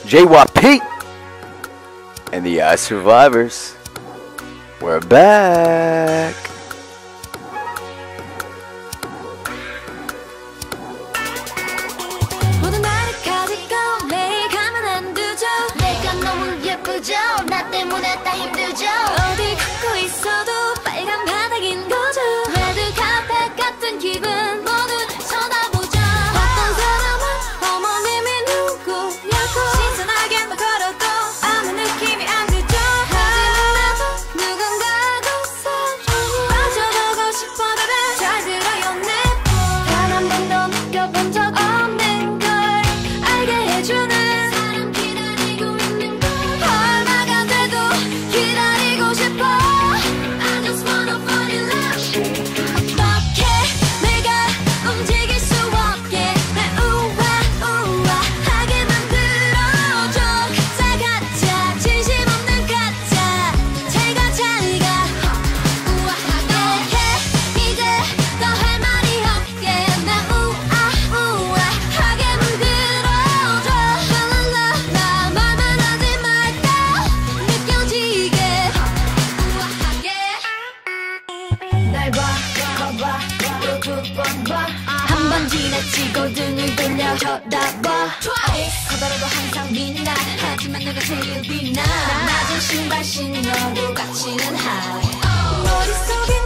JYP and the Survivors. We're back. 모든 나를 가지고 매일 가만 안 두죠. 내가 너무 예쁘죠. 나 때문에 다 힘들죠. 어디 걷고 있어도 빨간 바닥인 거죠. 레드 카펫 같은 기분 모두 쳐다보죠. 어떤 사람은 어머님이 누구냐고 신선하게만 걸어도 아무 느낌이 안 들죠. 하지만 나도 누군가하고 사랑에 빠져보고 싶어. baby. 잘 들어요 내 말. 단 한 번도 느껴본 적 없는 걸 알게 해주는 사람 기다리고 있는 걸 얼마가 돼도 기다리고 싶어. I just wanna fall in love. 어떻게 내가 움직일 수 없게 날 우아하게 만들어줘. 가짜 진심 없는 가짜 잘가 우아하게 해. 이제 더 할 말이 없게 날 우아하게 만들어줘. 랄랄라 나 말만 하지 말까 느껴지게 우아하게 날 봐, 봐봐, 또 두 번 봐. 한 번 지나치고 등을 돌려 쳐다봐. 커다라도 항상 빛나. 하지만 내가 제일 빛나. 낮은 신발 신어도 갇히는 하이. 머릿속에